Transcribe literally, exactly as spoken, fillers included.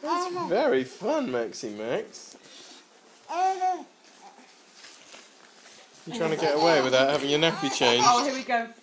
That's very fun, Maxie Max. You're trying to get away without having your nappy changed. Oh, here we go.